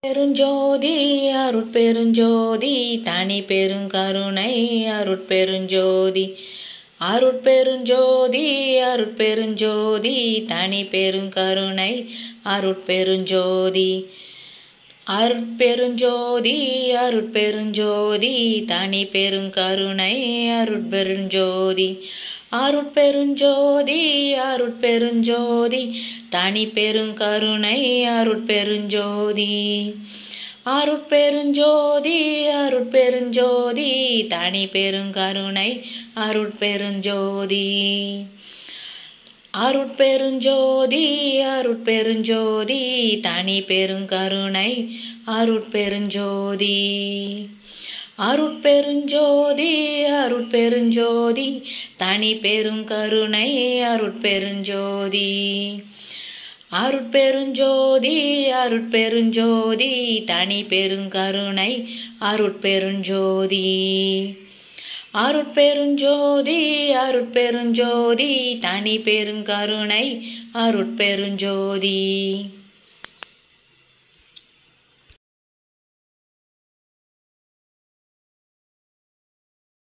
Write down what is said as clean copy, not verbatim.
பெருஞ்சோதி அருட்பெருஞ்சோதி தனி பெருங்கருணை அருட்பெருஞ்சோதி அருட்பெருஞ்சோதி அருட்பெருஞ்சோதி தனி பெருங்கருணை அருட்பெருஞ்சோதி அருட்பெருஞ்சோதி அருட்பெருஞ்சோதி தனி பெருங்கருணை அருட்பெருஞ்சோதி அருட்பெருஞ்சோதி அருட்பெருஞ்சோதி தனி பெருங்கருணை அருட்பெருஞ்சோதி அருட்பெருஞ்சோதி அருட்பெருஞ்சோதி தனி பெருங்கருணை அருட்பெருஞ்சோதி அருட்பெருஞ்சோதி அருட்பெருஞ்சோதி தனி பெருங்கருணை அருட்பெருஞ்சோதி அருட்பெருஞ்சோதி அருட்பெருஞ்சோதி தனி பெருங்கருணை அருட்பெருஞ்சோதி அருட்பெருஞ்சோதி அருட்பெருஞ்சோதி தனி பெருங்கருணை அருட்பெருஞ்சோதி அருட்பெருஞ்சோதி அருட்பெருஞ்சோதி தனி பெருங்கருணை அருட்பெருஞ்சோதி